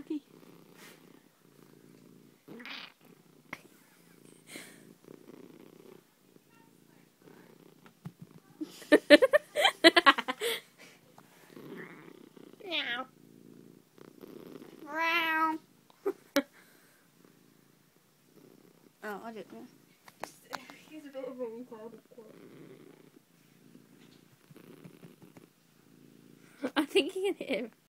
Sparky. Meow. Meow. Oh, I don't know. He's a bit of a retarded. I think you can hear him.